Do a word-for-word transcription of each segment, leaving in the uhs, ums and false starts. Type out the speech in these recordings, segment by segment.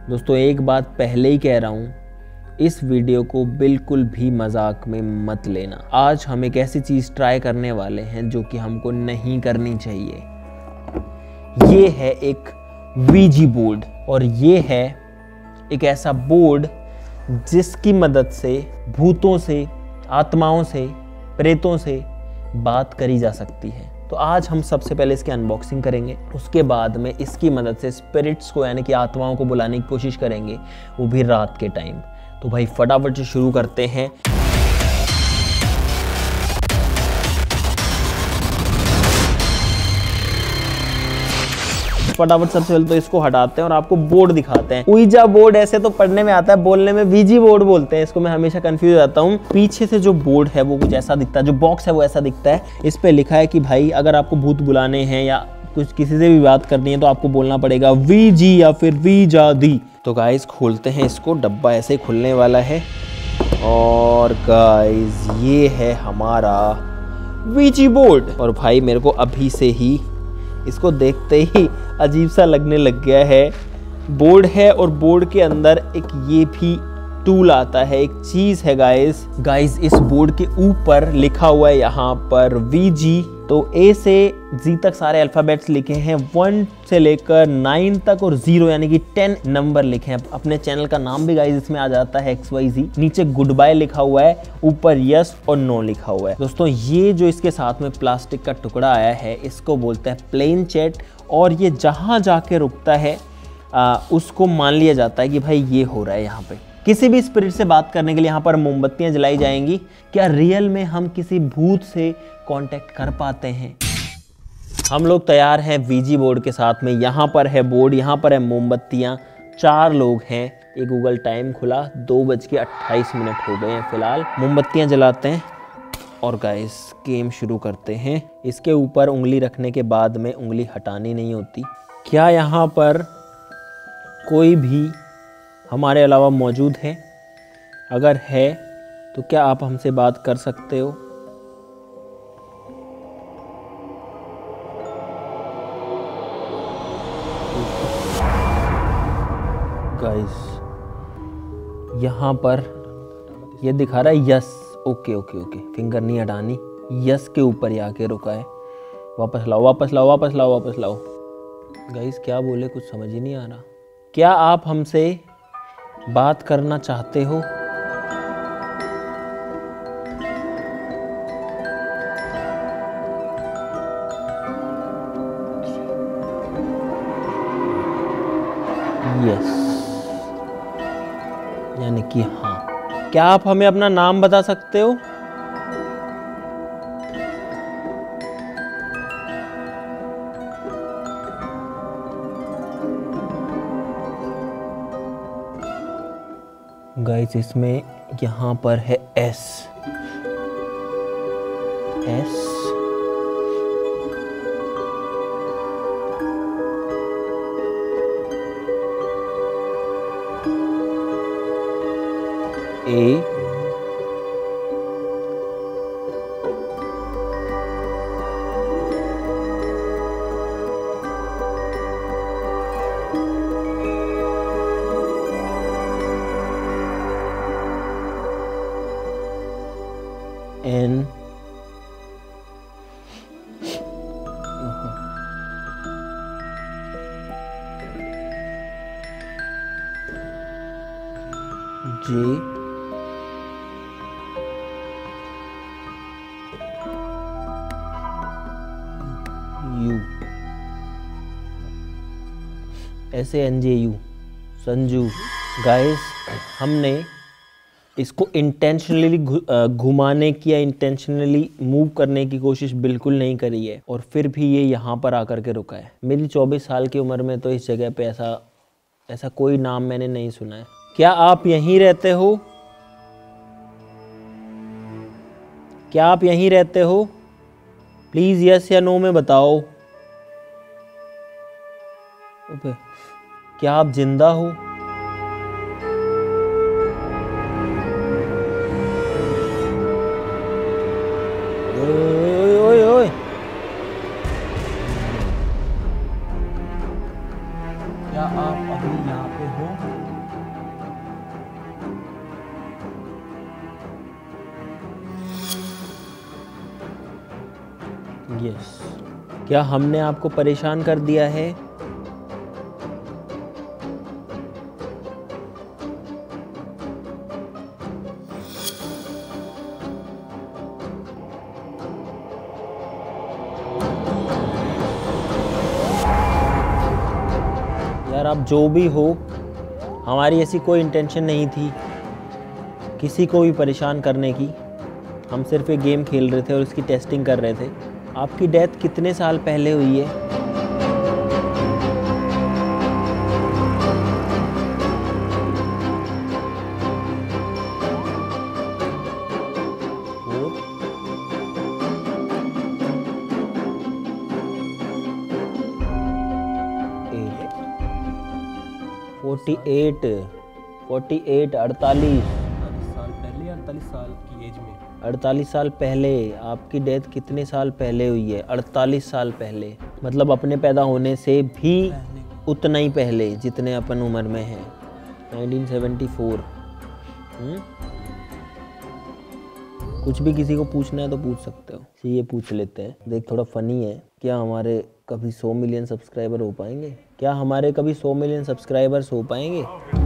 दोस्तों एक बात पहले ही कह रहा हूँ, इस वीडियो को बिल्कुल भी मजाक में मत लेना। आज हम एक ऐसी चीज़ ट्राई करने वाले हैं जो कि हमको नहीं करनी चाहिए। ये है एक वीजी बोर्ड और ये है एक ऐसा बोर्ड जिसकी मदद से भूतों से, आत्माओं से, प्रेतों से बात करी जा सकती है। तो आज हम सबसे पहले इसकी अनबॉक्सिंग करेंगे, उसके बाद में इसकी मदद से स्पिरिट्स को यानी कि आत्माओं को बुलाने की कोशिश करेंगे, वो भी रात के टाइम। तो भाई फटाफट से शुरू करते हैं। फटाफट सबसे पहले तो इसको हटाते हैं और आपको बोर्ड दिखाते हैं। उइजा बोर्ड ऐसे तो पढ़ने में आता है, बोलने में वीजी बोर्ड बोलते हैं इसको। मैं हमेशा कंफ्यूज हो जाता हूँ। पीछे से जो बोर्ड है वो कुछ ऐसा दिखता है, जो बॉक्स है वो ऐसा दिखता है। इस पे लिखा है कि भाई अगर आपको भूत बुलाने हैं या कुछ किसी से भी बात करनी है तो आपको बोलना पड़ेगा वीजी या फिर वीजा दी। तो गाइस खोलते हैं इसको, डब्बा ऐसे ही खुलने वाला है और गाइस ये है हमारा वीजी बोर्ड। और भाई मेरे को अभी से ही इसको देखते ही अजीब सा लगने लग गया है। बोर्ड है और बोर्ड के अंदर एक ये भी टूल आता है, एक चीज है गाइस। गाइस इस बोर्ड के ऊपर लिखा हुआ है यहाँ पर वीजी। तो ए से जी तक सारे अल्फाबेट्स लिखे हैं, वन से लेकर नाइन तक और जीरो यानी कि टेन नंबर लिखे हैं। अपने चैनल का नाम भी गाइस इसमें आ जाता है एक्स वाई जी। नीचे गुड बाय लिखा हुआ है, ऊपर यस और नो लिखा हुआ है। दोस्तों ये जो इसके साथ में प्लास्टिक का टुकड़ा आया है इसको बोलते हैं प्लेन चैट। और ये जहाँ जाके रुकता है आ, उसको मान लिया जाता है कि भाई ये हो रहा है यहाँ पे। किसी भी स्पिरिट से बात करने के लिए यहाँ पर मोमबत्तियाँ जलाई जाएंगी। क्या रियल में हम किसी भूत से कांटेक्ट कर पाते हैं? हम लोग तैयार हैं वीजी बोर्ड के साथ में। यहाँ पर है बोर्ड, यहाँ पर है मोमबत्तियाँ। चार लोग हैं। ये गूगल टाइम खुला, दो बज के अट्ठाईस मिनट हो गए हैं फिलहाल। मोमबत्तियाँ जलाते हैं और गाइस गेम शुरू करते हैं। इसके ऊपर उंगली रखने के बाद में उंगली हटानी नहीं होती। क्या यहाँ पर कोई भी हमारे अलावा मौजूद है? अगर है तो क्या आप हमसे बात कर सकते हो? गाइस यहाँ पर ये दिखा रहा है yes. Okay okay okay, finger नहीं हटानी। यस के ऊपर ही आके रुका है। वापस लाओ वापस लाओ वापस लाओ वापस लाओ। गाइस क्या बोले कुछ समझ ही नहीं आ रहा। क्या आप हमसे बात करना चाहते हो? यस यानी कि हाँ। क्या आप हमें अपना नाम बता सकते हो? गाइस इसमें यहाँ पर है S S A N J U ऐसे N J U Sanju. Guys हमने इसको इंटेंशनली घुमाने की या इंटेंशनली मूव करने की कोशिश बिल्कुल नहीं करी है और फिर भी ये यहाँ पर आकर के रुका है। मेरी चौबीस साल की उम्र में तो इस जगह पे ऐसा ऐसा कोई नाम मैंने नहीं सुना है। क्या आप यहीं रहते हो? क्या आप यहीं रहते हो? प्लीज यस या नो में बताओ। क्या आप जिंदा हो? ओए ओए ओए क्या आप अभी यहाँ पे हो? यस। क्या हमने आपको परेशान कर दिया है? यार आप जो भी हो, हमारी ऐसी कोई इंटेंशन नहीं थी किसी को भी परेशान करने की। हम सिर्फ एक गेम खेल रहे थे और इसकी टेस्टिंग कर रहे थे। आपकी डेथ कितने साल पहले हुई है? फोर्टी एट फोर्टी एट अड़तालीस साल पहले, अड़तालीस साल की एज में। अड़तालीस साल पहले। आपकी डेथ कितने साल पहले हुई है? अड़तालीस साल पहले, मतलब अपने पैदा होने से भी उतना ही पहले जितने अपन उम्र में हैं। Nineteen seventy four. हम्म कुछ भी किसी को पूछना है तो पूछ सकते हो। ये पूछ लेते हैं, देख थोड़ा फनी है। क्या हमारे कभी सौ मिलियन सब्सक्राइबर हो पाएंगे? क्या हमारे कभी सौ मिलियन सब्सक्राइबर्स हो पाएंगे?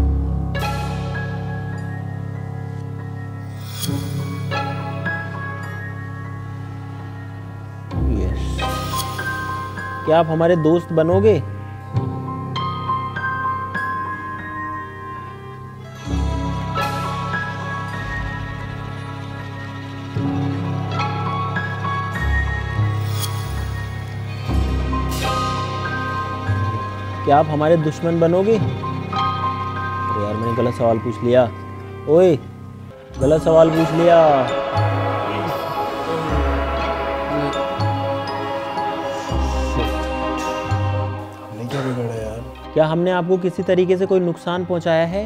यस। क्या आप हमारे दोस्त बनोगे? क्या आप हमारे दुश्मन बनोगे? अरे यार मैंने गलत सवाल पूछ लिया। ओए गलत सवाल पूछ लिया। क्या बिगड़ा यार? क्या हमने आपको किसी तरीके से कोई नुकसान पहुंचाया है?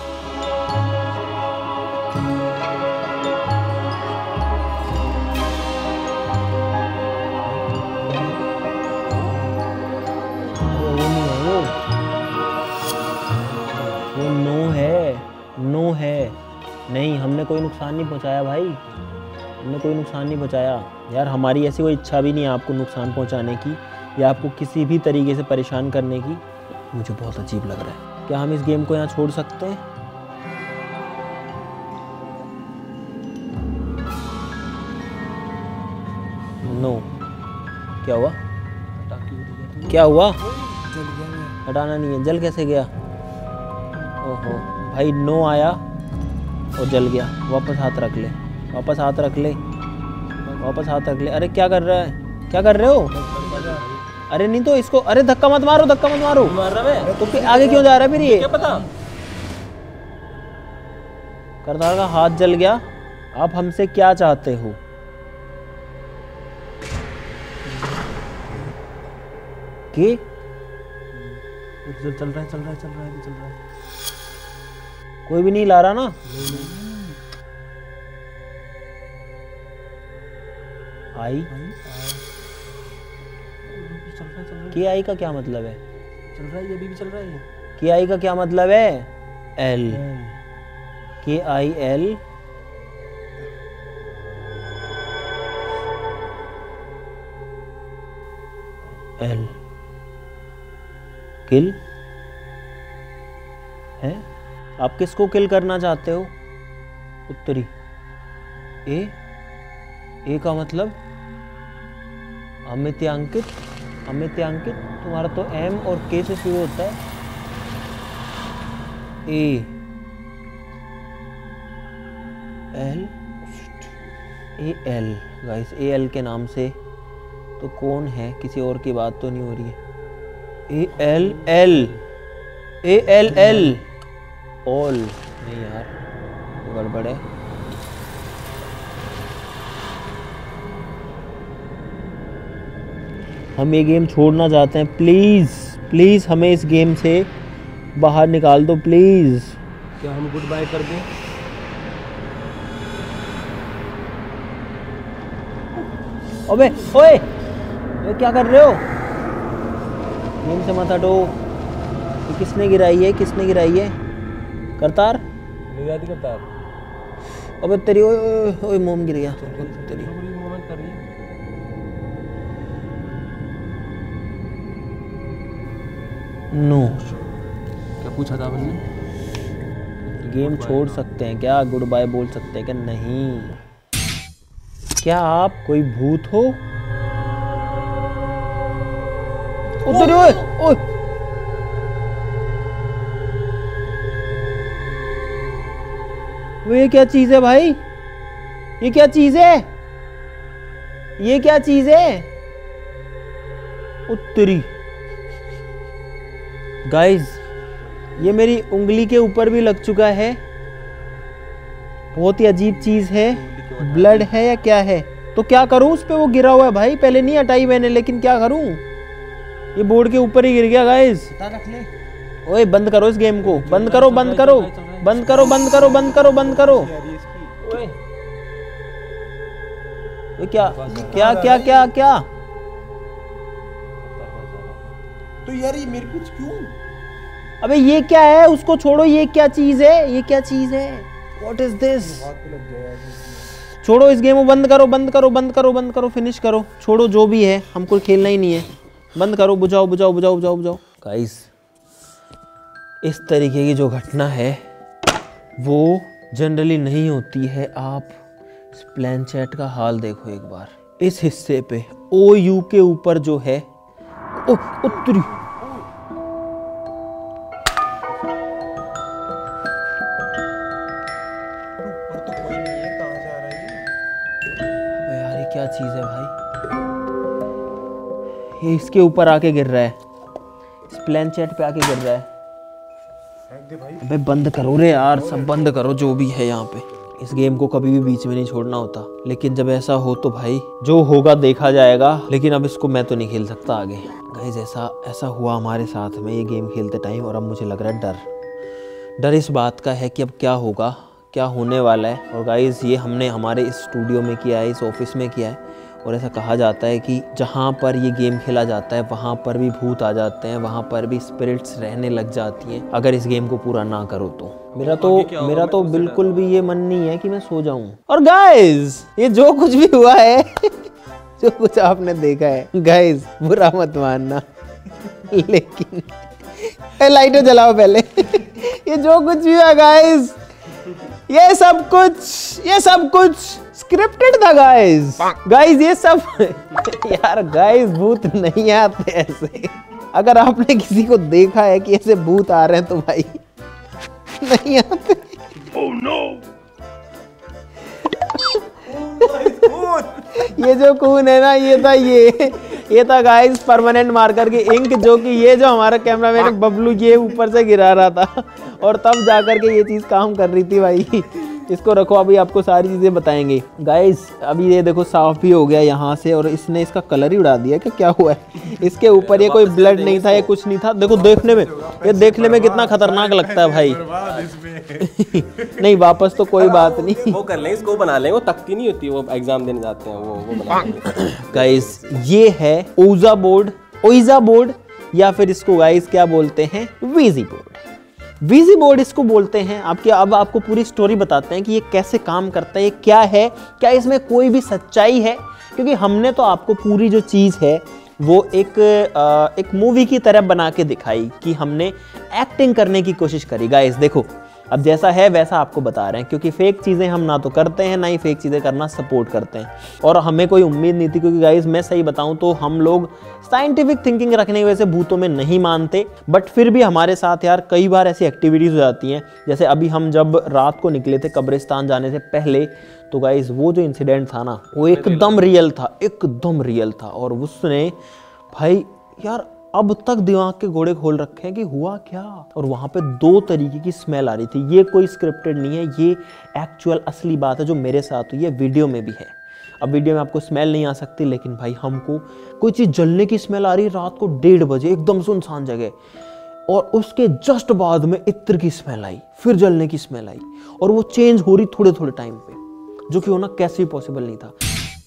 वो नो है, नो है। नहीं, हमने कोई नुकसान नहीं पहुंचाया भाई, हमने कोई नुकसान नहीं पहुंचाया। यार हमारी ऐसी कोई इच्छा भी नहीं है आपको नुकसान पहुंचाने की या आपको किसी भी तरीके से परेशान करने की। मुझे बहुत अजीब लग रहा है। क्या हम इस गेम को यहाँ छोड़ सकते हैं? नो। क्या हुआ? क्या हुआ? जल गया मैं। हटाना नहीं है। जल कैसे गया? ओहो भाई, नो आया और जल गया। वापस हाथ रख ले, वापस हाथ रख ले, वापस हाथ रख ले। अरे क्या कर रहा है? क्या कर रहे हो? अरे नहीं तो इसको, अरे धक्का मत मारो, धक्का मत मारो। मार रहा मैं तो फिर आगे क्यों जा रहा है फिर ये? क्या पता। करतार का हाथ जल गया। आप हमसे क्या चाहते हो? कि चल चल रहा है, चल रहा है, चल रहा है, चल रहा है। कोई भी नहीं ला रहा ना? आई चल रहा है, चल रहा है, के आई का क्या मतलब है? चल रहा है, ये अभी भी चल रहा है। के आई का क्या मतलब है? एल। के आई एल। एल किल है। आप किसको किल करना चाहते हो? उत्तरी। ए ए का मतलब अमित्यांकित। अमित्यांकित तुम्हारा तो एम और के से शुरू होता है। A L A L guys, A L के नाम से तो कौन है? किसी और की बात तो नहीं हो रही है। A L L A L L all. नहीं यार, गड़बड़ है। हम ये गेम छोड़ना चाहते हैं। प्लीज प्लीज हमें इस गेम से बाहर निकाल दो प्लीज। क्या हम गुड बाय कर दें? अबे ओए, ये क्या कर रहे हो? गेम से मत हटो। ये किसने गिराई है, किसने गिराई है? करतार ले जाती करतार। अबे तेरी, ओए ओए ओए मोम गिर गया तेरी। मूवमेंट कर रही है। नो क्या पूछा था आपने? गेम छोड़ सकते हैं क्या? गुड बाय बोल सकते हैं क्या? नहीं। क्या आप कोई भूत हो? उधर ओए ओए वो ये क्या चीज है भाई? ये क्या चीज है? ये क्या चीज है? उत्तरी गाइस, ये मेरी उंगली के ऊपर भी लग चुका है। बहुत ही अजीब चीज है। ब्लड है या क्या है? तो क्या करूं? उस पे वो गिरा हुआ है भाई, पहले नहीं हटाई मैंने, लेकिन क्या करूं? ये बोर्ड के ऊपर ही गिर गया गाइस। ओए बंद करो इस गेम को, बंद करो बंद करो बंद करो बंद करो बंद करो बंद करो। ओए ये क्या क्या क्या क्या क्या? तो यार ये मेरे कुछ क्यों? अबे ये क्या है? उसको छोड़ो, ये क्या चीज है? ये क्या चीज है? What is this? छोड़ो इस गेम को, बंद करो बंद करो बंद करो बंद करो, फिनिश करो, छोड़ो जो भी है, हमको खेलना ही नहीं है। बंद करो, बुझाओ बुझाओ बुझाओ बुझाओ बुझाओ। गाइस, इस तरीके की जो घटना है वो जनरली नहीं होती है। आप इस प्लेनचेट का हाल देखो एक बार। इस हिस्से पे ओ यू के ऊपर जो है, ओ उत्तरी क्या चीज है भाई? ये इसके ऊपर आके गिर रहा है, इस प्लेनचेट पे आके गिर रहा है। अबे बंद करो रे यार, सब बंद करो जो भी है यहाँ पे। इस गेम को कभी भी बीच में नहीं छोड़ना होता, लेकिन जब ऐसा हो तो भाई जो होगा देखा जाएगा। लेकिन अब इसको मैं तो नहीं खेल सकता आगे। गाइस ऐसा ऐसा हुआ हमारे साथ में ये गेम खेलते टाइम, और अब मुझे लग रहा है डर डर इस बात का है कि अब क्या होगा, क्या होने वाला है। और गाइस ये हमने हमारे इस स्टूडियो में किया है, इस ऑफिस में किया है। और ऐसा कहा जाता है कि जहाँ पर ये गेम खेला जाता है वहाँ पर भी भूत आ जाते हैं, वहाँ पर भी स्पिरिट्स रहने लग जाती हैं अगर इस गेम को पूरा ना करो तो। मेरा तो मेरा तो बिल्कुल भी ये मन नहीं है कि मैं सो जाऊं। और गाइस ये जो कुछ भी हुआ है जो कुछ आपने देखा है गाइस, बुरा मत मानना, लेकिन लाइटर जलाओ पहले। ये जो कुछ भी हुआ गाइस, ये सब कुछ ये सब कुछ स्क्रिप्टेड था गाइस। गाइस ये सब यार गाइस, भूत नहीं आते ऐसे। अगर आपने किसी को देखा है कि ऐसे भूत आ रहे हैं तो भाई नहीं आते। oh, no. ये जो खून है ना, ये था ये ये था गाइस परमानेंट मार्कर की इंक, जो कि ये जो हमारा कैमरामैन बबलू ये ऊपर से गिरा रहा था, और तब जाकर के ये चीज काम कर रही थी भाई। इसको रखो, अभी आपको सारी चीजें बताएंगे गाइस। अभी ये देखो साफ भी हो गया यहाँ से, और इसने इसका कलर ही उड़ा दिया कि क्या हुआ है? इसके ऊपर ये कोई ब्लड नहीं था, ये कुछ नहीं था। देखो देखने में ये देखने में कितना खतरनाक लगता है भाई। नहीं वापस तो कोई बात नहीं, वो कर लेंगे, इसको बना लेंगे। वो तख्ती नहीं होती, वो एग्जाम देने जाते हैं, वो वो बना लेंगे। गाइस ये है ओजा बोर्ड, ओइजा बोर्ड, या फिर इसको गाइस क्या बोलते हैं, वीजी बोर्ड। वीजी बोर्ड इसको बोलते हैं। आपके अब आपको पूरी स्टोरी बताते हैं कि ये कैसे काम करता है, ये क्या है, क्या इसमें कोई भी सच्चाई है। क्योंकि हमने तो आपको पूरी जो चीज़ है वो एक आ, एक मूवी की तरह बना के दिखाई, कि हमने एक्टिंग करने की कोशिश करी। गाइस देखो, अब जैसा है वैसा आपको बता रहे हैं, क्योंकि फेक चीज़ें हम ना तो करते हैं, ना ही फेक चीज़ें करना सपोर्ट करते हैं। और हमें कोई उम्मीद नहीं थी, क्योंकि गाइस मैं सही बताऊं तो हम लोग साइंटिफिक थिंकिंग रखने की वजह से भूतों में नहीं मानते। बट फिर भी हमारे साथ यार कई बार ऐसी एक्टिविटीज़ हो जाती हैं। जैसे अभी हम जब रात को निकले थे कब्रिस्तान जाने से पहले, तो गाइस वो जो इंसिडेंट था ना, वो एकदम रियल था, एकदम रियल था। और उसने भाई यार अब तक दिमाग के घोड़े खोल रखे हैं कि हुआ क्या। और वहाँ पे दो तरीके की स्मेल आ रही थी। ये कोई स्क्रिप्टेड नहीं है, ये एक्चुअल असली बात है जो मेरे साथ हुई है, वीडियो में भी है। अब वीडियो में आपको स्मेल नहीं आ सकती, लेकिन भाई हमको कोई चीज़ जलने की स्मेल आ रही रात को डेढ़ बजे, एकदम सुनसान जगह, और उसके जस्ट बाद में इत्र की स्मेल आई, फिर जलने की स्मेल आई, और वो चेंज हो रही थोड़े थोड़े टाइम पे, जो कि होना कैसे भी पॉसिबल नहीं था।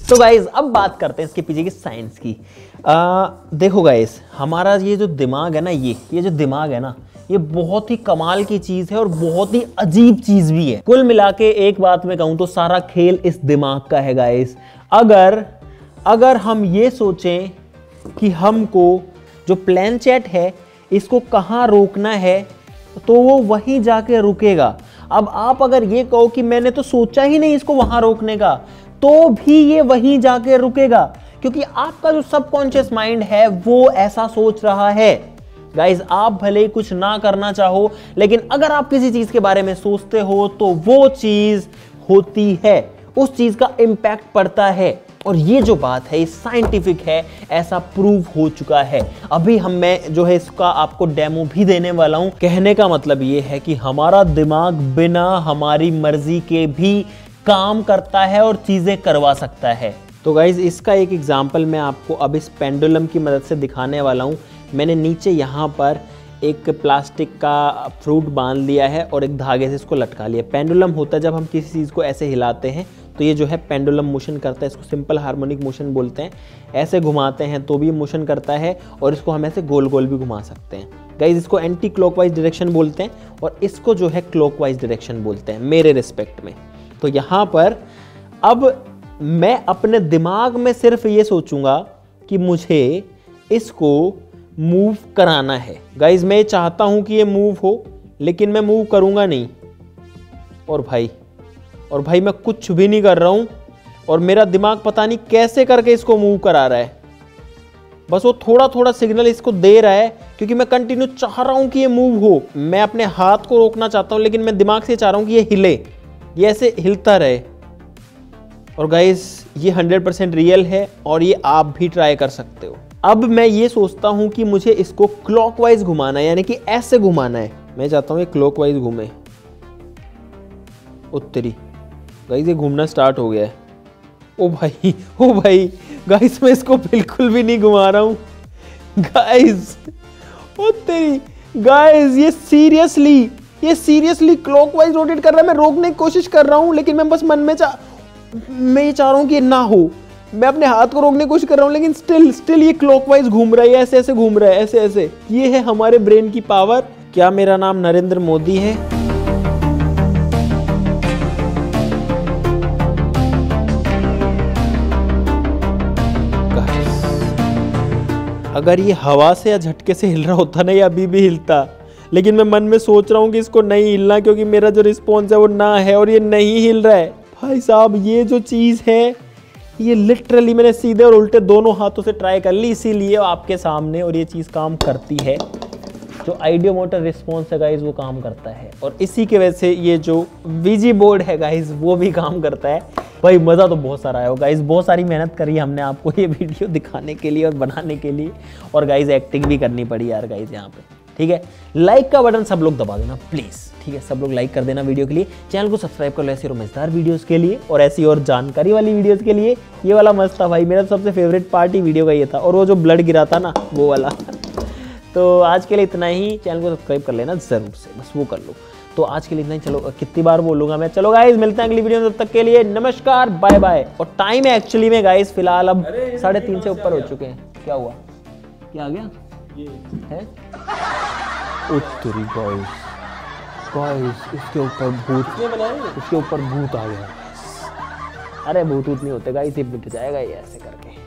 तो गाइज अब बात करते हैं इसके पीछे की साइंस की। आ, देखो गाइज, हमारा ये जो दिमाग है ना, ये ये जो दिमाग है ना, ये बहुत ही कमाल की चीज है और बहुत ही अजीब चीज भी है। कुल मिला के एक बात मैं कहूं तो सारा खेल इस दिमाग का है गाइज। अगर अगर हम ये सोचें कि हमको जो प्लेनचेट है इसको कहाँ रोकना है, तो वो वहीं जाके रुकेगा। अब आप अगर ये कहो कि मैंने तो सोचा ही नहीं इसको वहां रोकने का, तो भी ये वहीं जाके रुकेगा, क्योंकि आपका जो सबकॉन्शियस माइंड है वो ऐसा सोच रहा है। गाइज, आप भले ही कुछ ना करना चाहो, लेकिन अगर आप किसी चीज के बारे में सोचते हो तो वो चीज होती है, उस चीज का इंपैक्ट पड़ता है। और ये जो बात है ये साइंटिफिक है, ऐसा प्रूव हो चुका है। अभी हम मैं जो है इसका आपको डेमो भी देने वाला हूं। कहने का मतलब ये है कि हमारा दिमाग बिना हमारी मर्जी के भी काम करता है और चीजें करवा सकता है। तो गाइज, इसका एक एग्जांपल मैं आपको अब इस पेंडुलम की मदद से दिखाने वाला हूं। मैंने नीचे यहाँ पर एक प्लास्टिक का फ्रूट बांध लिया है और एक धागे से इसको लटका लिया। पेंडुलम होता है जब हम किसी चीज़ को ऐसे हिलाते हैं तो ये जो है पेंडुलम मोशन करता है। इसको सिंपल हार्मोनिक मोशन बोलते हैं। ऐसे घुमाते हैं तो भी मोशन करता है और इसको हम ऐसे गोल गोल भी घुमा सकते हैं। गाइज, इसको एंटी क्लॉकवाइज डायरेक्शन बोलते हैं और इसको जो है क्लॉकवाइज डायरेक्शन बोलते हैं मेरे रिस्पेक्ट में। तो यहाँ पर अब मैं अपने दिमाग में सिर्फ ये सोचूंगा कि मुझे इसको मूव कराना है। गाइज, मैं चाहता हूं कि ये मूव हो, लेकिन मैं मूव करूंगा नहीं। और भाई और भाई मैं कुछ भी नहीं कर रहा हूं और मेरा दिमाग पता नहीं कैसे करके इसको मूव करा रहा है। बस वो थोड़ा थोड़ा सिग्नल इसको दे रहा है, क्योंकि मैं कंटिन्यू चाह रहा हूं कि ये मूव हो। मैं अपने हाथ को रोकना चाहता हूं, लेकिन मैं दिमाग से चाह रहा हूं कि ये हिले, ये ऐसे हिलता रहे। और गाइज, ये हंड्रेड परसेंट रियल है और ये आप भी ट्राई कर सकते हो। अब मैं ये सोचता हूं कि मुझे इसको क्लॉकवाइज घुमाना है, यानी कि ऐसे घुमाना है। मैं चाहता हूं ये क्लॉकवाइज घूमे। उत्तरी गाइस, ये घूमना स्टार्ट हो गया है। ओ भाई ओ भाई गाइस, मैं इसको बिल्कुल भी नहीं घुमा रहा हूं गाइस। उत्तरी गाइस, ये सीरियसली ये सीरियसली क्लॉकवाइज रोटेट कर रहा है। मैं रोकने की कोशिश कर रहा हूं, लेकिन मैं बस मन में चाह मैं ये चाह रहा हूं कि ये ना हो। मैं अपने हाथ को रोकने की कोशिश कर रहा हूं, लेकिन स्टिल स्टिल ये क्लॉकवाइज घूम रहा है, ऐसे ऐसे घूम रहा है, ऐसे ऐसे। ये है हमारे ब्रेन की पावर। क्या मेरा नाम नरेंद्र मोदी है? अगर ये हवा से या झटके से हिल रहा होता ना, ये अभी भी हिलता, लेकिन मैं मन में सोच रहा हूं कि इसको नहीं हिलना, क्योंकि मेरा जो रिस्पॉन्स है वो ना है और ये नहीं हिल रहा है। भाई साहब, ये जो चीज है ये लिटरली मैंने सीधे और उल्टे दोनों हाथों से ट्राई कर ली, इसीलिए आपके सामने, और ये चीज़ काम करती है। जो आइडियो मोटर रिस्पॉन्स है गाइज वो काम करता है, और इसी के वजह से ये जो वीजी बोर्ड है गाइज वो भी काम करता है। भाई मज़ा तो बहुत सारा आया गाइज, बहुत सारी मेहनत करी हमने आपको ये वीडियो दिखाने के लिए और बनाने के लिए, और गाइज एक्टिंग भी करनी पड़ी यार गाइज यहाँ पे। ठीक है, लाइक का बटन सब लोग दबा देना प्लीज़। ठीक है, सब लोग लाइक कर देना वीडियो के लिए। चैनल को सब्सक्राइब कर लो ऐसी और मजेदार वीडियोस के लिए और ऐसी और जानकारी वाली वीडियोस के लिए। ये वाला मस्त था भाई, मेरा सबसे फेवरेट पार्ट ही वीडियो का ये था, और वो जो ब्लड गिरा था ना वो वाला। तो आज के लिए इतना ही। चैनल को सब्सक्राइब कर लेना जरूर से, बस वो कर लो। तो आज के लिए इतना ही। चलो, कितनी बार बोलूंगा मैं। चलो गाइज, मिलते हैं अगली वीडियो में, तब तक के लिए नमस्कार, बाय बाय। और टाइम है एक्चुअली में गाइज फिलहाल अब साढ़े तीन से ऊपर हो चुके हैं। क्या हुआ? क्या आ गया? ये है उत्तरी गाइस, गाइस इसके ऊपर भूत, इसके ऊपर भूत आ गया। अरे भूत भूत नहीं होते गाइस, ये मिट जाएगा ये ऐसे करके।